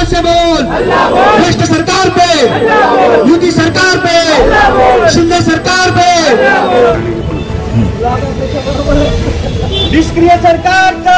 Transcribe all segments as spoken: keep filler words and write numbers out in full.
जोर से बोल, भ्रष्ट सरकार पे, युति सरकार पे, शिंदे सरकार पे, निष्क्रिय सरकारचा।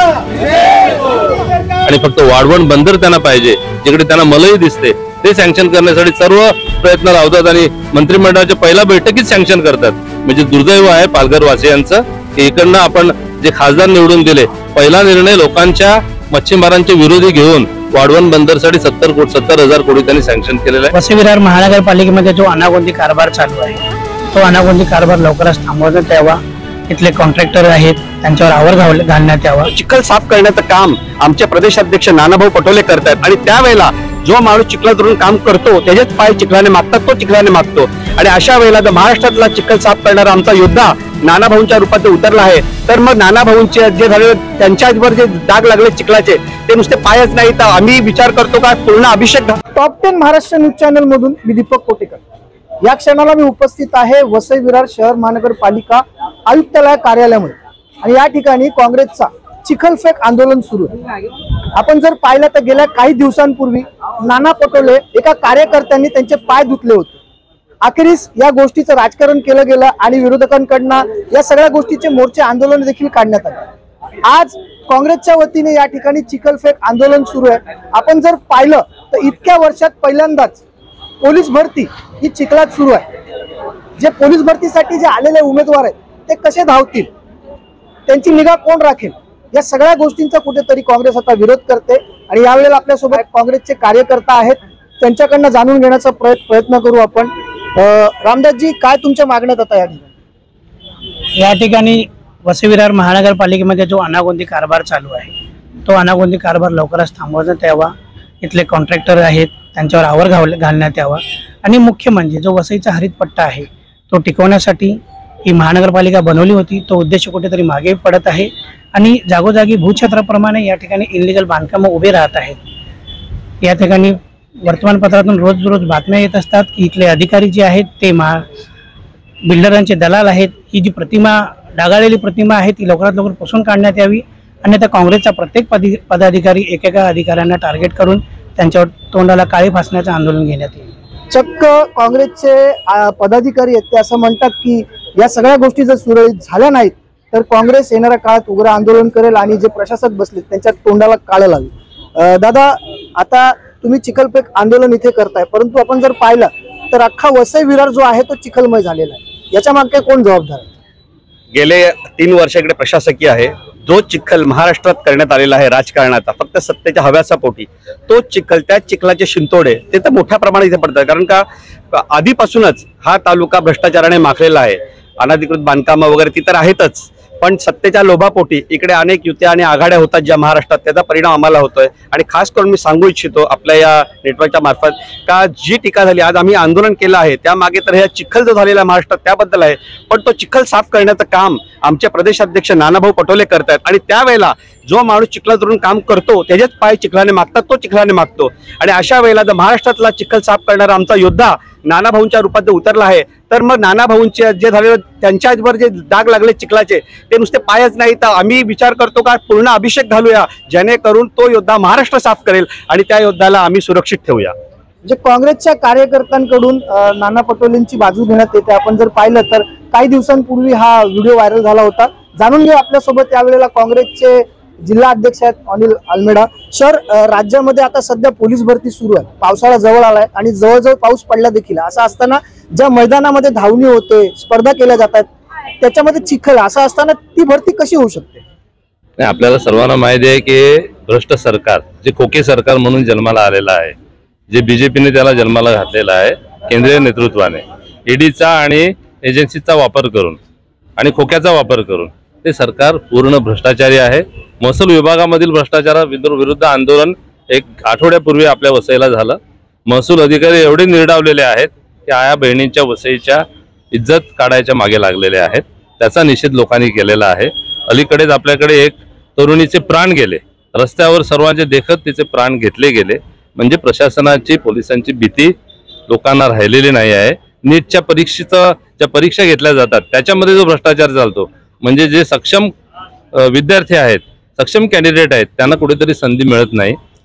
आणि फक्त वाढवण बंदर त्यांना पाहिजे, जिकडे त्यांना मलई दिसते ते सँक्शन करण्यासाठी सर्व प्रयत्न लावतात आणि मंत्रिमंडळाच्या पहिल्या बैठकीत सँक्शन करतात। म्हणजे दुर्दैव आहे पालघर वासियांचं की इकडनं आपण जे खासदार निवडून दिले, पहिला निर्णय लोकांच्या मच्छीमारांचे विरोधी घेऊन वाढवण बंदरसाठी सत्तर कोटी सत्तर हजार कोटी त्यांनी सँक्शन केलेलं आहे। वसई विरार महानगरपालिकेमध्ये जो अनागोंदी कारभार चालू आहे, तो अनागोंदी कारभार लवकरच थांबवण्यात यावा। इथले कॉन्ट्रॅक्टर आहेत त्यांच्यावर आवर घालण्यात यावा। चिखल साफ करण्याचं काम आमचे प्रदेशाध्यक्ष नानाभाऊ पटोले करतात आणि त्यावेळेला जो माणूस चिखलातून काम करतो त्याचेच पाय चिखलाने मागतात, तो चिखलाने मागतो। आणि अशा वेळेला जर महाराष्ट्रातला चिखल साफ करणारा आमचा योद्धा नानाभाऊंच्या रूपात उतरला आहे, तर मग नानाभाऊंचे जे झाले त्यांच्यावर जे डाग लागले चिखलाचे, ते नुसते पायच नाही तर आम्ही विचार करतो का पूर्ण अभिषेक। Top ten Maharashtra news channel मधून मी दीपक कोटेकर। या क्षणाला मी उपस्थित आहे वसई विरार शहर महानगरपालिका आयुक्तालय कार्यालयामध्ये आणि या ठिकाणी काँग्रेसचा चिखलफेक आंदोलन सुरू आहे। आपण जर पाहिलं तर गेल्या काही दिवसांपूर्वी नाना पटोले एका कार्यकर्त्यांनी त्यांचे पाय धुतले होते। अखेरीस या गोष्टीचं राजकारण केलं गेलं आणि विरोधकांकडनं या सगळ्या गोष्टीचे मोर्चे आंदोलन देखील काढण्यात आले। आज काँग्रेसच्या वतीने या ठिकाणी चिखलफेक आंदोलन सुरू आहे। आपण जर पाहिलं तर इतक्या वर्षात पहिल्यांदाच पोलीस भरती ही चिखलात सुरू आहे। जे पोलीस भरतीसाठी जे आलेले उमेदवार आहेत ते कसे धावतील, त्यांची निगा कोण राखेल, या सगळ्या गोष्टींचा कुठेतरी काँग्रेस आता विरोध करते। आणि यावेळेला आपल्यासोबत काँग्रेसचे कार्यकर्ता आहेत, त्यांच्याकडनं जाणून घेण्याचा प्रयत्न करू आपण। रामदासजी, काय तुमच्या मागण्यात आता या ठिकाणी? या ठिकाणी वसई विरार महानगरपालिकेमध्ये जो अनागोंदी कारभार चालू आहे, तो अनागोंदी कारभार लवकरच थांबवण्यात यावा। इथले कॉन्ट्रॅक्टर आहेत त्यांच्यावर आवर घालण्यात यावा। आणि मुख्य म्हणजे जो वसईचा हरित पट्टा आहे तो टिकवण्यासाठी ही महानगरपालिका बनवली होती, तो उद्देश कुठेतरी मागे पडत आहे आणि जागोजागी भूक्षेत्राप्रमाणे या ठिकाणी इनलिगल बांधकामं उभे राहत आहेत। या ठिकाणी वर्तमानपत्रातून रोज रोज बातम्या येत असतात की इथले अधिकारी जे आहेत ते महा बिल्डरांचे दलाल आहेत। ही जी प्रतिमा डागाळलेली प्रतिमा आहे ती लवकरात लवकर पुसून काढण्यात यावी, अन्यथा काँग्रेसचा प्रत्येक पदी पदाधिकारी एकेका अधिकाऱ्यांना टार्गेट करून त्यांच्यावर तोंडाला काळी फासण्याचं आंदोलन घेण्यात येईल। चक्क काँग्रेसचे पदाधिकारी आहेत ते असं म्हणतात की या सगळ्या गोष्टी जर सुरळीत झाल्या नाहीत तर काँग्रेस येणाऱ्या काळात उग्र आंदोलन करेल आणि जे प्रशासक बसले त्यांच्या तोंडाला काळं लावेल। दादा, आता तुम्ही चिखलफेक आंदोलन इथे करताय, परंतु आपण जर पाहिलं तर अख्खा वसई विरार जो आहे तो चिखलमय झालेला आहे। याच्या मागे कोण जबाबदार आहे? गेले तीन वर्षाकडे प्रशासकीय आहे। जो चिखल महाराष्ट्रात करण्यात आलेला आहे राजकारणाचा फक्त सत्तेच्या हव्यासा पोटी, तो चिखल त्या चिखलाचे शिंतोडे ते तर मोठ्या प्रमाणात इथे पडतात। कारण का आधीपासूनच हा तालुका भ्रष्टाचाराने माखलेला आहे। अनधिकृत बांधकामं वगैरे ती तर आहेतच, पण सत्तेच्या लोभापोटी इकडे अनेक युत्या आणि आघाड्या होतात ज्या महाराष्ट्रात, त्याचा परिणाम आम्हाला होतोय। आणि खास करून मी सांगू इच्छितो आपल्या या नेटवर्कच्या मार्फत का जी टीका झाली, आज आम्ही आंदोलन केलं आहे त्यामागे तर ह्या चिखल जो झालेला महाराष्ट्रात त्याबद्दल आहे, पण तो चिखल साफ करण्याचं काम आमचे प्रदेशाध्यक्ष नानाभाऊ पटोले करतात। आणि त्यावेळेला जो माणूस चिखलातून काम करतो त्याचेच पाय चिखलाने मागतात, तो चिखलाने मागतो। आणि अशा वेळेला जर महाराष्ट्रातला चिखल साफ करणारा आमचा योद्धा नानाभाऊंच्या रूपात जर उतरला आहे, तर मग नानाभाऊंचे जे झाले त्यांच्यावर जे डाग लागले चिखलाचे, ते नुसते पायच नाही तर आम्ही विचार करतो का पूर्ण अभिषेक घालूया, जेणेकरून तो योद्धा महाराष्ट्र साफ करेल आणि त्या योद्धाला आम्ही सुरक्षित ठेवूया। जे काँग्रेसच्या कार्यकर्त्यांकडून नाना पटोलेंची बाजू घेण्यात येते। आपण जर पाहिलं तर काही दिवसांपूर्वी हा व्हिडिओ व्हायरल झाला होता। जाणून घेऊ आपल्यासोबत यावेळेला काँग्रेसचे जिल्हा अध्यक्ष आहेत अनिल आलमेडा। सर, राज्यामध्ये आता सध्या पोलीस भरती सुरू आहे, पावसाळा जवळ आलाय आणि जवळजवळ पाऊस पडला देखील। असं असताना ज्या मैदानामध्ये धावणी होते, स्पर्धा केल्या जातात, त्याच्यामध्ये चिखल असं असताना ती भरती कशी होऊ शकते? नाही, आपल्याला सर्वांना माहिती आहे की भ्रष्ट सरकार जे खोके सरकार म्हणून जन्माला आलेलं आहे, जे बीजेपीने त्याला जन्माला घातलेला आहे केंद्रीय नेतृत्वाने, ईडीचा आणि एजन्सीचा वापर करून आणि खोक्याचा वापर करून, ते सरकार पूर्ण भ्रष्टाचारी आहे। महसूल विभागामधील भ्रष्टाचारा विरुद्ध आंदोलन एक आठवड्यापूर्वी आपल्या वसईला झालं। महसूल अधिकारी एवढे निर्डावलेले आहेत की आया बहिणींच्या वसईच्या इज्जत काढायच्या मागे लागलेले आहेत। त्याचा निषेध लोकांनी केलेला आहे। अलीकडेच आपल्याकडे एक तरुणीचे प्राण गेले, रस्त्यावर सर्वांचे देखत तिचे प्राण घेतले गेले। म्हणजे प्रशासनाची पोलिसांची भीती लोकांना राहिलेली नाही आहे। नीटच्या परीक्षेचा ज्या परीक्षा घेतल्या जातात त्याच्यामध्ये जो भ्रष्टाचार चालतो, म्हणजे जे सक्षम विद्यार्थी आहेत, सक्षम कॅन्डिडेट आहेत, त्यांना कुठेतरी संधी मिळत नाही।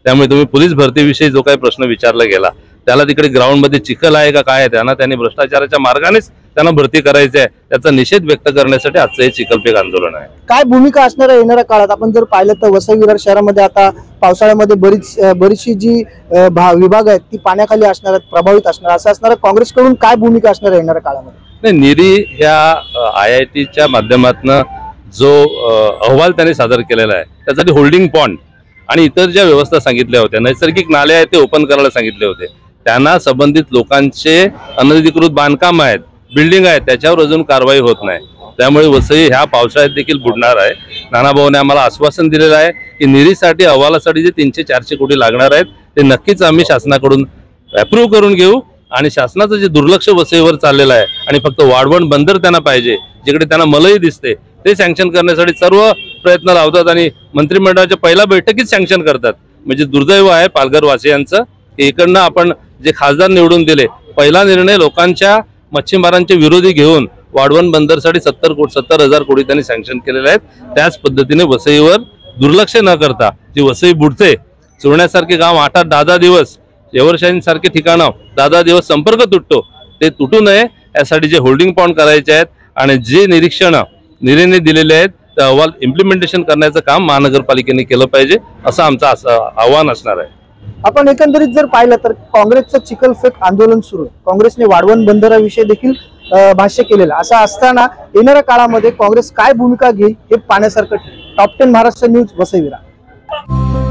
त्यामुळे तुम्ही पोलीस भरतीविषयी जो काही प्रश्न विचारला गेला त्याला तिकडे ग्राउंडमध्ये चिखल आहे का काय आहे, त्यांना त्यांनी भ्रष्टाचाराच्या मार्गानेच त्यांना भरती करायची आहे, त्याचा निषेध व्यक्त करण्यासाठी आजचं हे चिखलफेक आंदोलन आहे. काय भूमिका असणार आहे येणाऱ्या काळात? आपण जर पाहिलं तर वसई विरार शहरामध्ये आता पावसाळ्यामध्ये बरीच बरीचशी जी अ, भा- विभाग आहेत ती पाण्याखाली असणार आहेत, प्रभावित असणार, असं असणार. काँग्रेसकडून काय भूमिका असणार आहे येणाऱ्या काळामध्ये? नाही, निरी ह्या आय आय टीच्या माध्यमातून जो अ, अहवाल त्यांनी सादर केलेला आहे त्यासाठी होल्डिंग पॉन्ड आणि इतर ज्या व्यवस्था सांगितल्या होत्या, नैसर्गिक नाले आहेत ते ओपन करायला सांगितले होते, त्यांना संबंधित लोकांचे अनधिकृत बांधकाम आहेत, बिल्डिंग आहेत, त्याच्यावर अजून कारवाई होत नाही. त्यामुळे वसई ह्या पावसाळ्यात देखील बुडणार आहे. नानाभाऊने आम्हाला आश्वासन दिलेलं आहे की निरीसाठी अहवालासाठी जे तीनशे चारशे कोटी लागणार आहेत ते नक्कीच आम्ही शासनाकडून अप्रूव्ह करून घेऊ आणि शासनाचं जे दुर्लक्ष वसईवर चाललेलं आहे आणि फक्त वाढवण बंदर त्यांना पाहिजे, जिकडे त्यांना मलई दिसते, ते सँक्शन करण्यासाठी सर्व प्रयत्न लावतात आणि मंत्रिमंडळाच्या पहिल्या बैठकीत सँक्शन करतात. म्हणजे दुर्दैव आहे पालघर वासियांचं की इकडनं आपण जे खासदार निवडून दिले, पहिला निर्णय लोकांच्या मच्छीमारांचे विरोधी घेऊन वाढवण बंदरसाठी सत्तर कोटी सत्तर हजार कोटी त्यांनी सँक्शन केलेले आहेत. त्याच पद्धतीने वसईवर दुर्लक्ष न करता जी वसई बुडते, चुरण्यासारखे गाव आठ आठ दहा दहा दिवस, सारखे ठिकाणं दहा दहा दिवस संपर्क तुटतो, ते तुटू नये यासाठी जे होल्डिंग पॉइंट करायचे आहेत आणि जे निरीक्षण निरीने दिलेले आहेत ते अहवाल इम्प्लिमेंटेशन करण्याचं काम महानगरपालिकेने केलं पाहिजे, असं आमचं असं आव्हान असणार आहे. आपण एकंदरीत जर पाहिलं तर काँग्रेसचं चिखलफेक आंदोलन सुरू आहे. काँग्रेसने वाढवण बंदराविषयी देखील अ, भाष्य केलेलं. असं असताना येणाऱ्या काळामध्ये काँग्रेस काय भूमिका घेईल हे पाहण्यासारखं. Top ten Maharashtra news, Vasai Virar.